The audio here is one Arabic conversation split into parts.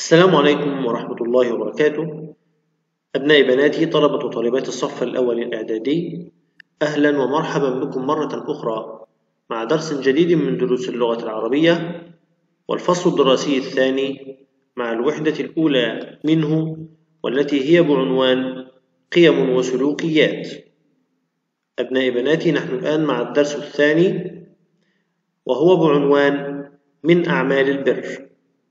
السلام عليكم ورحمة الله وبركاته. أبنائي بناتي طلبة وطالبات الصف الأول الإعدادي، أهلا ومرحبا بكم مرة أخرى مع درس جديد من دروس اللغة العربية، والفصل الدراسي الثاني مع الوحدة الأولى منه، والتي هي بعنوان قيم وسلوكيات. أبنائي بناتي، نحن الآن مع الدرس الثاني وهو بعنوان من أعمال البر.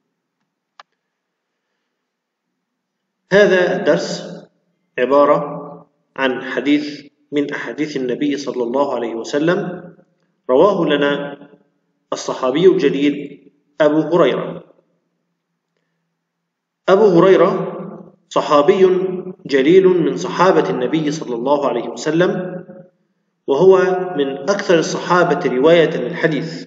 هذا الدرس عبارة عن حديث من أحاديث النبي صلى الله عليه وسلم، رواه لنا الصحابي الجليل أبو هريرة. أبو هريرة صحابي جليل من صحابة النبي صلى الله عليه وسلم، وهو من أكثر الصحابة رواية للحديث،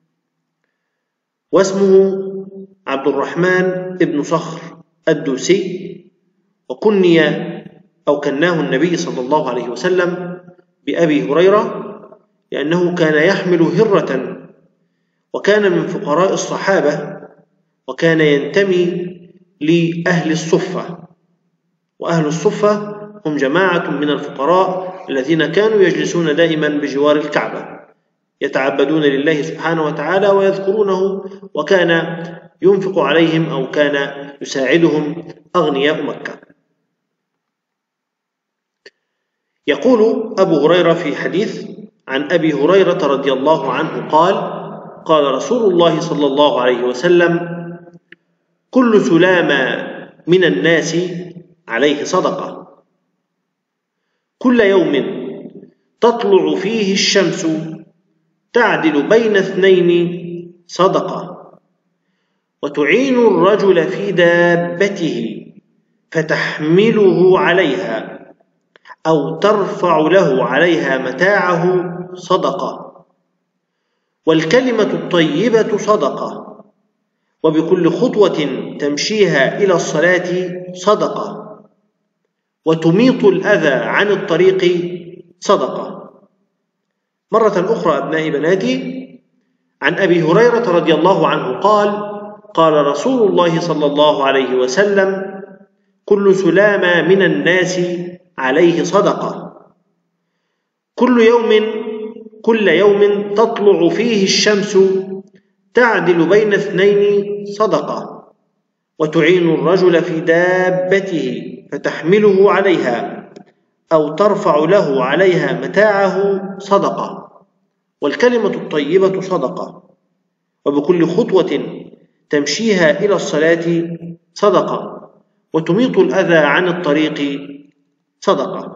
واسمه عبد الرحمن بن صخر الدوسي، وكني أو كناه النبي صلى الله عليه وسلم بأبي هريرة لأنه كان يحمل هرة، وكان من فقراء الصحابة، وكان ينتمي لأهل الصفة. وأهل الصفة هم جماعة من الفقراء الذين كانوا يجلسون دائما بجوار الكعبة يتعبدون لله سبحانه وتعالى ويذكرونه، وكان ينفق عليهم أو كان يساعدهم أغنياء مكة. يقول أبو هريرة في حديث عن أبي هريرة رضي الله عنه قال: قال رسول الله صلى الله عليه وسلم: كل سلامة من الناس عليه صدقة، كل يوم تطلع فيه الشمس تعدل بين اثنين صدقة، وتعين الرجل في دابته فتحمله عليها أو ترفع له عليها متاعه صدقة، والكلمة الطيبة صدقة، وبكل خطوة تمشيها إلى الصلاة صدقة، وتميط الأذى عن الطريق صدقة. مرة أخرى أبنائي بناتي، عن أبي هريرة رضي الله عنه قال: قال رسول الله صلى الله عليه وسلم: كل سلامة من الناس عليه صدقة، كل يوم تطلع فيه الشمس تعدل بين اثنين صدقة، وتعين الرجل في دابته فتحمله عليها أو ترفع له عليها متاعه صدقة، والكلمة الطيبة صدقة، وبكل خطوة تمشيها إلى الصلاة صدقة، وتميط الأذى عن الطريق صدقة.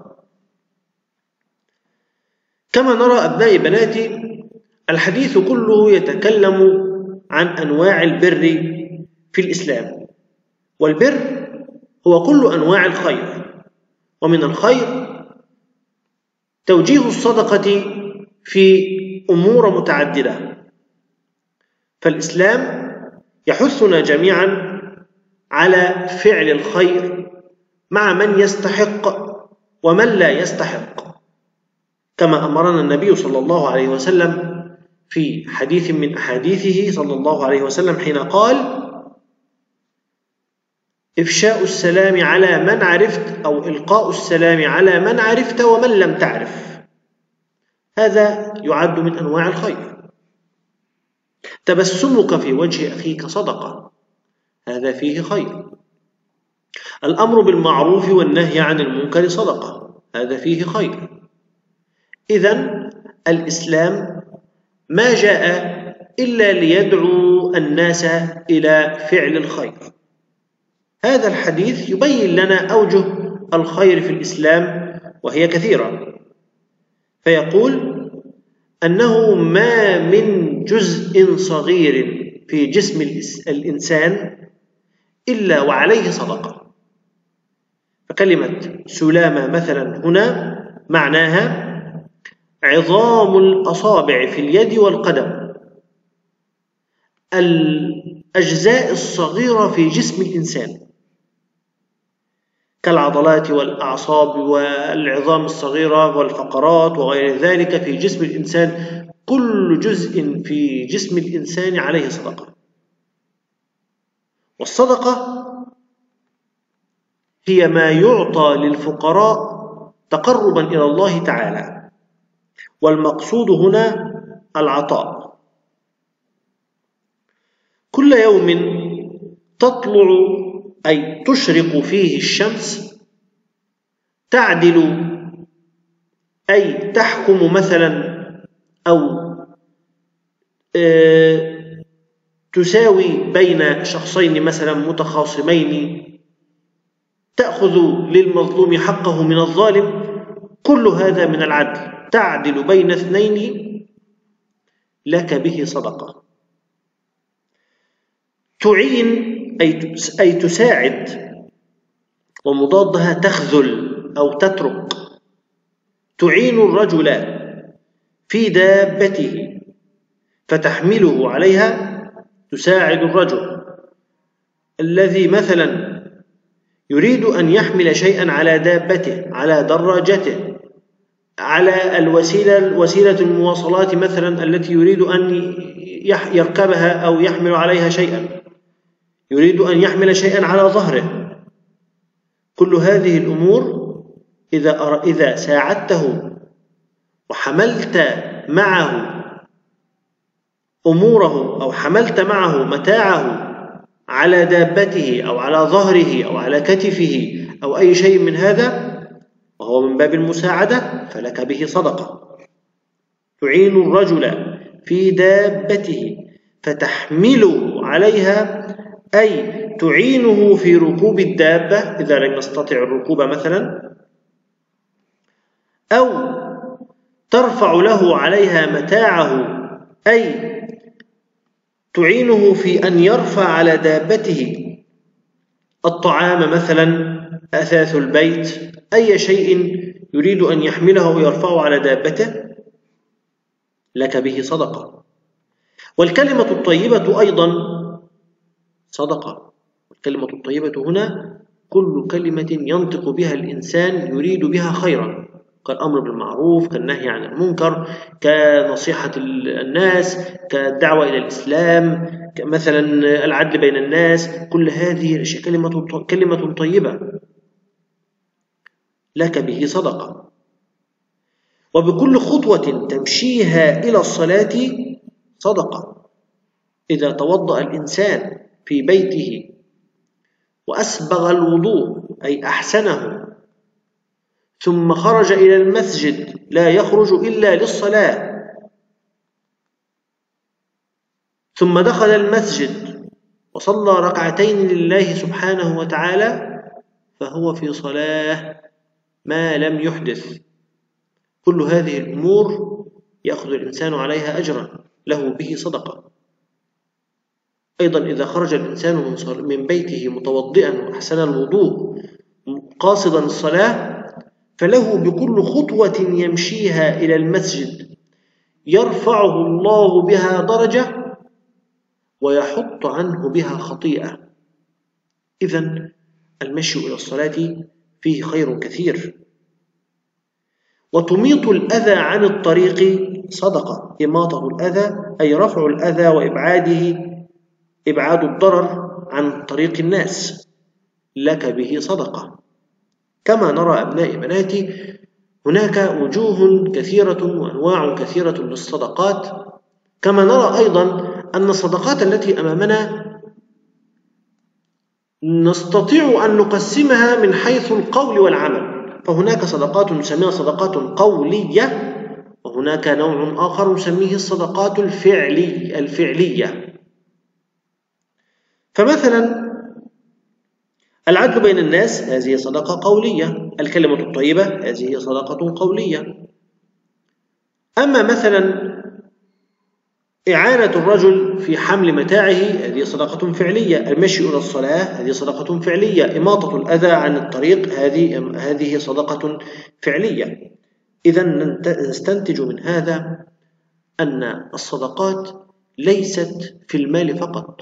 كما نرى أبنائي بناتي، الحديث كله يتكلم عن أنواع البر في الإسلام، والبر هو كل أنواع الخير، ومن الخير توجيه الصدقة في أمور متعددة، فالإسلام يحثنا جميعا على فعل الخير مع من يستحق ومن لا يستحق، كما أمرنا النبي صلى الله عليه وسلم في حديث من أحاديثه صلى الله عليه وسلم حين قال: إفشاء السلام على من عرفت، أو إلقاء السلام على من عرفت ومن لم تعرف. هذا يعد من أنواع الخير. تبسمك في وجه أخيك صدقة، هذا فيه خير. الأمر بالمعروف والنهي عن المنكر صدقة، هذا فيه خير. إذن الإسلام ما جاء إلا ليدعو الناس إلى فعل الخير. هذا الحديث يبين لنا أوجه الخير في الإسلام، وهي كثيرة، فيقول أنه ما من جزء صغير في جسم الإنسان إلا وعليه صدقة. فكلمة سلامة مثلا هنا معناها عظام الأصابع في اليد والقدم، الأجزاء الصغيرة في جسم الإنسان كالعضلات والأعصاب والعظام الصغيرة والفقرات وغير ذلك في جسم الإنسان. كل جزء في جسم الإنسان عليه صدقة. والصدقة هي ما يعطى للفقراء تقربا إلى الله تعالى، والمقصود هنا العطاء. كل يوم تطلع أي تشرق فيه الشمس تعدل أي تحكم مثلا أو تساوي بين شخصين مثلا متخاصمين، تأخذ للمظلوم حقه من الظالم، كل هذا من العدل، تعدل بين اثنين لك به صدقة. تعين أي تساعد، ومضادها تخذل أو تترك. تعين الرجل في دابته فتحمله عليها، تساعد الرجل الذي مثلا يريد أن يحمل شيئا على دابته، على دراجته، على وسيلة المواصلات مثلا التي يريد أن يركبها أو يحمل عليها شيئا، يريد أن يحمل شيئا على ظهره. كل هذه الأمور إذا ساعدته وحملت معه أموره أو حملت معه متاعه على دابته أو على ظهره أو على كتفه أو أي شيء من هذا، وهو من باب المساعدة، فلك به صدقة. تعين الرجل في دابته فتحمله عليها، أي تعينه في ركوب الدابة إذا لم يستطع الركوب مثلا، أو ترفع له عليها متاعه، أي تعينه في أن يرفع على دابته الطعام مثلا، أثاث البيت، أي شيء يريد أن يحمله ويرفعه على دابته، لك به صدقة. والكلمة الطيبة أيضا صدقة. الكلمة الطيبة هنا كل كلمة ينطق بها الإنسان يريد بها خيرا، كالأمر بالمعروف، كالنهي عن المنكر، كنصيحة الناس، كالدعوة إلى الإسلام، مثلا العدل بين الناس. كل هذه الأشياء كلمة طيبة لك به صدقة. وبكل خطوة تمشيها إلى الصلاة صدقة. إذا توضأ الإنسان في بيته وأسبغ الوضوء أي أحسنه، ثم خرج إلى المسجد، لا يخرج إلا للصلاة، ثم دخل المسجد وصلى ركعتين لله سبحانه وتعالى، فهو في صلاة ما لم يحدث. كل هذه الأمور يأخذ الإنسان عليها أجرا، له به صدقة. أيضا إذا خرج الإنسان من بيته متوضئا وأحسن الوضوء قاصدا الصلاة، فله بكل خطوة يمشيها إلى المسجد يرفعه الله بها درجة ويحط عنه بها خطيئة. إذن المشي إلى الصلاة فيه خير كثير. وتميط الأذى عن الطريق صدقة. إماطة الأذى أي رفع الأذى وإبعاده، إبعاد الضرر عن طريق الناس، لك به صدقة. كما نرى أبنائي بناتي هناك وجوه كثيرة وأنواع كثيرة للصدقات. كما نرى أيضا أن الصدقات التي أمامنا نستطيع أن نقسمها من حيث القول والعمل. فهناك صدقات نسميها صدقات قولية، وهناك نوع آخر نسميه الصدقات الفعلية. فمثلا العدل بين الناس هذه صدقة قولية، الكلمة الطيبة هذه صدقة قولية. أما مثلا إعانة الرجل في حمل متاعه هذه صدقة فعلية، المشي إلى الصلاة هذه صدقة فعلية، إماطة الأذى عن الطريق هذه صدقة فعلية. إذن نستنتج من هذا أن الصدقات ليست في المال فقط.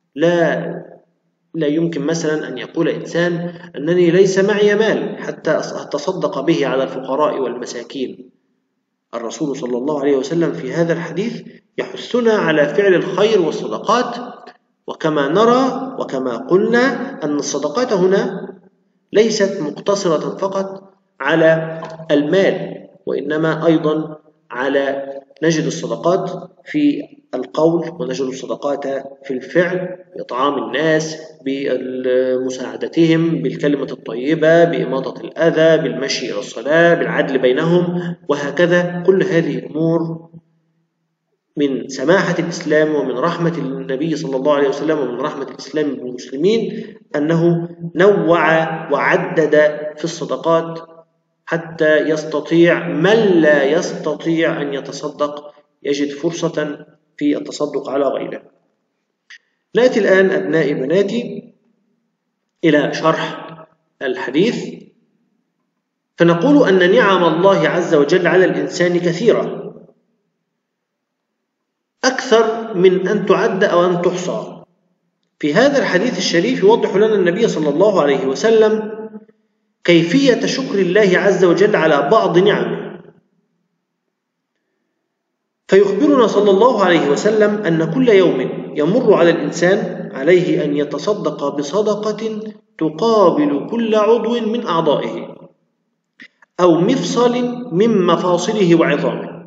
لا يمكن مثلا أن يقول إنسان أنني ليس معي مال حتى أتصدق به على الفقراء والمساكين. الرسول صلى الله عليه وسلم في هذا الحديث يحثنا على فعل الخير والصدقات، وكما نرى وكما قلنا أن الصدقات هنا ليست مقتصرة فقط على المال، وإنما أيضا نجد الصدقات في القول، ونجد الصدقات في الفعل، بإطعام الناس، بمساعدتهم، بالكلمة الطيبة، بإماطة الأذى، بالمشي إلى الصلاة، بالعدل بينهم، وهكذا. كل هذه الأمور من سماحة الإسلام ومن رحمة النبي صلى الله عليه وسلم ومن رحمة الإسلام بالمسلمين أنه نوع وعدد في الصدقات حتى يستطيع من لا يستطيع أن يتصدق يجد فرصة في التصدق على غيره. نأتي الآن أبنائي بناتي إلى شرح الحديث، فنقول أن نعم الله عز وجل على الإنسان كثيرة، أكثر من أن تعد أو أن تحصى. في هذا الحديث الشريف يوضح لنا النبي صلى الله عليه وسلم كيفية شكر الله عز وجل على بعض نعمه، فيخبرنا صلى الله عليه وسلم أن كل يوم يمر على الإنسان عليه أن يتصدق بصدقة تقابل كل عضو من أعضائه أو مفصل من مفاصله وعظامه.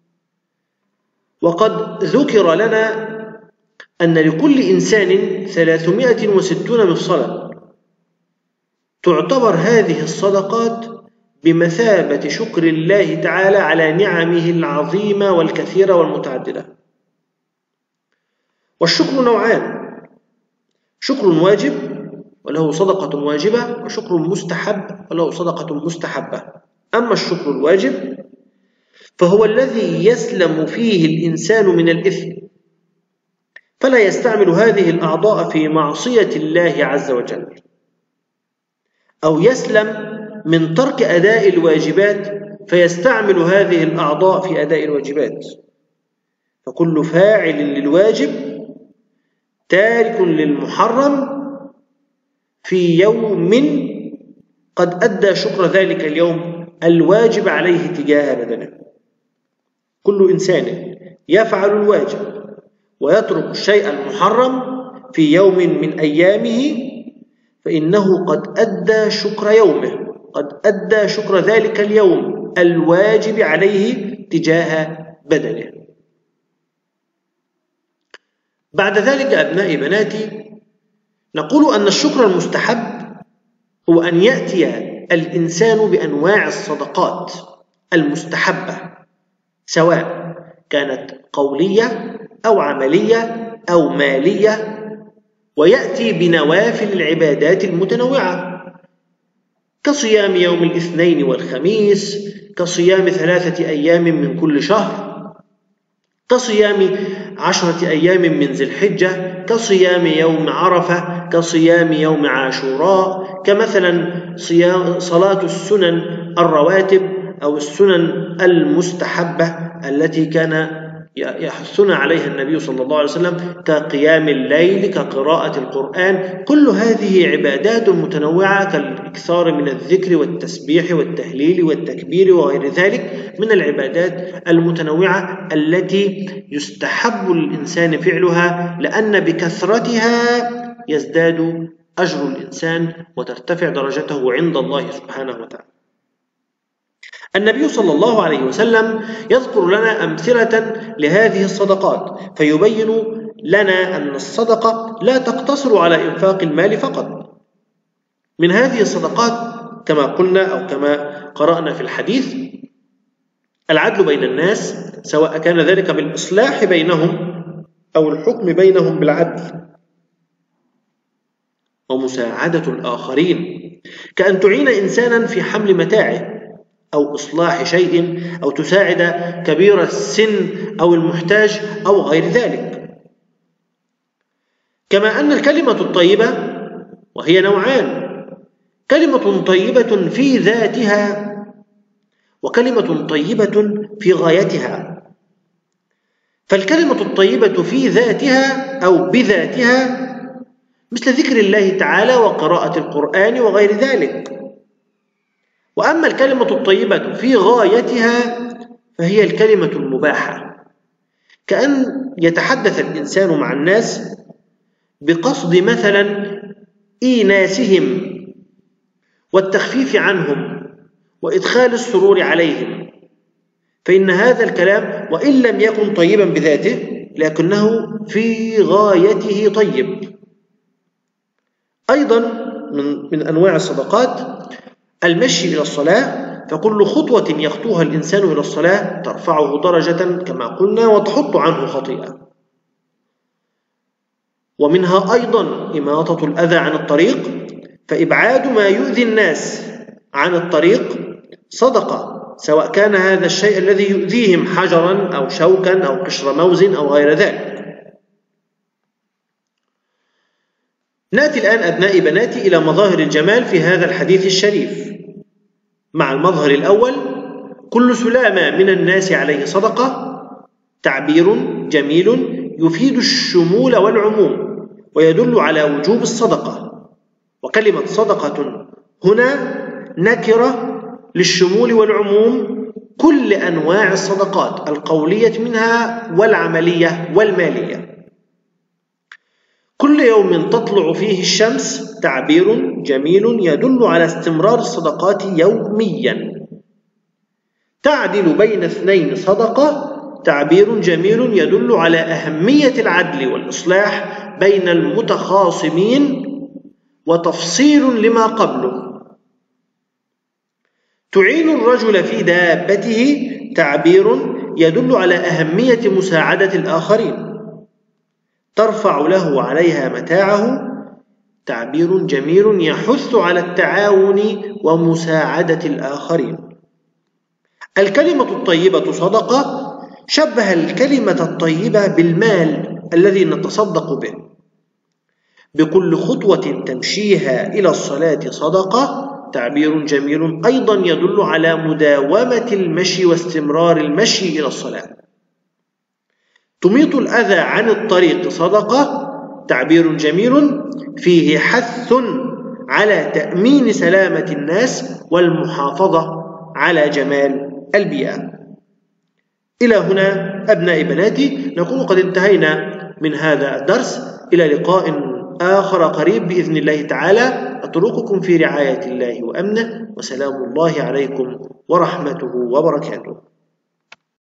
وقد ذكر لنا أن لكل إنسان 360 مفصلا، تعتبر هذه الصدقات بمثابة شكر الله تعالى على نعمه العظيمة والكثيرة والمتعددة. والشكر نوعان: شكر واجب وله صدقة واجبة، وشكر مستحب وله صدقة مستحبة. أما الشكر الواجب فهو الذي يسلم فيه الإنسان من الإثم، فلا يستعمل هذه الأعضاء في معصية الله عز وجل، أو يسلم من ترك أداء الواجبات فيستعمل هذه الأعضاء في أداء الواجبات. فكل فاعل للواجب تارك للمحرم في يوم قد أدى شكر ذلك اليوم الواجب عليه تجاه بدنه. كل إنسان يفعل الواجب ويترك الشيء المحرم في يوم من أيامه فإنه قد أدى شكر يومه، قد أدى شكر ذلك اليوم الواجب عليه تجاه بدنه. بعد ذلك أبنائي بناتي نقول أن الشكر المستحب هو أن يأتي الإنسان بأنواع الصدقات المستحبة، سواء كانت قولية أو عملية أو مالية، ويأتي بنوافل العبادات المتنوعة كصيام يوم الاثنين والخميس، كصيام 3 أيام من كل شهر، كصيام 10 أيام من ذي الحجة، كصيام يوم عرفة، كصيام يوم عاشوراء، كمثلا صلاة السنن الرواتب أو السنن المستحبة التي كان يحثنا عليها النبي صلى الله عليه وسلم، كقيام الليل، كقراءة القرآن. كل هذه عبادات متنوعة كالإكثار من الذكر والتسبيح والتهليل والتكبير وغير ذلك من العبادات المتنوعة التي يستحب للإنسان فعلها، لأن بكثرتها يزداد أجر الإنسان وترتفع درجته عند الله سبحانه وتعالى. النبي صلى الله عليه وسلم يذكر لنا أمثلة لهذه الصدقات، فيبين لنا أن الصدقة لا تقتصر على إنفاق المال فقط. من هذه الصدقات كما قلنا أو كما قرأنا في الحديث العدل بين الناس، سواء كان ذلك بالإصلاح بينهم أو الحكم بينهم بالعدل، ومساعدة الآخرين، كأن تعين إنسانا في حمل متاعه أو إصلاح شيء، أو تساعد كبير السن أو المحتاج أو غير ذلك. كما أن الكلمة الطيبة وهي نوعان: كلمة طيبة في ذاتها وكلمة طيبة في غايتها. فالكلمة الطيبة في ذاتها أو بذاتها مثل ذكر الله تعالى وقراءة القرآن وغير ذلك. وأما الكلمة الطيبة في غايتها فهي الكلمة المباحة، كأن يتحدث الإنسان مع الناس بقصد مثلا إيناسهم والتخفيف عنهم وإدخال السرور عليهم، فإن هذا الكلام وإن لم يكن طيبا بذاته لكنه في غايته طيب. أيضا من أنواع الصدقات المشي إلى الصلاة، فكل خطوة يخطوها الإنسان إلى الصلاة ترفعه درجة كما قلنا وتحط عنه خطيئة. ومنها أيضا إماطة الأذى عن الطريق، فإبعاد ما يؤذي الناس عن الطريق صدقة، سواء كان هذا الشيء الذي يؤذيهم حجرا أو شوكا أو قشر موز أو غير ذلك. نأتي الآن أبنائي بناتي إلى مظاهر الجمال في هذا الحديث الشريف. مع المظهر الأول: كل سلامة من الناس عليه صدقة، تعبير جميل يفيد الشمول والعموم ويدل على وجوب الصدقة. وكلمة صدقة هنا نكرة للشمول والعموم كل أنواع الصدقات القولية منها والعملية والمالية. كل يوم تطلع فيه الشمس تعبير جميل يدل على استمرار الصدقات يوميا. تعدل بين اثنين صدقة، تعبير جميل يدل على أهمية العدل والإصلاح بين المتخاصمين وتفصيل لما قبله. تعين الرجل في دابته، تعبير يدل على أهمية مساعدة الآخرين. ترفع له عليها متاعه، تعبير جميل يحث على التعاون ومساعدة الآخرين. الكلمة الطيبة صدقة، شبه الكلمة الطيبة بالمال الذي نتصدق به. بكل خطوة تمشيها إلى الصلاة صدقة، تعبير جميل أيضا يدل على مداومة المشي واستمرار المشي إلى الصلاة. تميط الأذى عن الطريق صدقة، تعبير جميل فيه حث على تأمين سلامة الناس والمحافظة على جمال البيئة. إلى هنا أبنائي بناتي نكون قد انتهينا من هذا الدرس. إلى لقاء آخر قريب بإذن الله تعالى. أترككم في رعاية الله وأمنه، وسلام الله عليكم ورحمته وبركاته.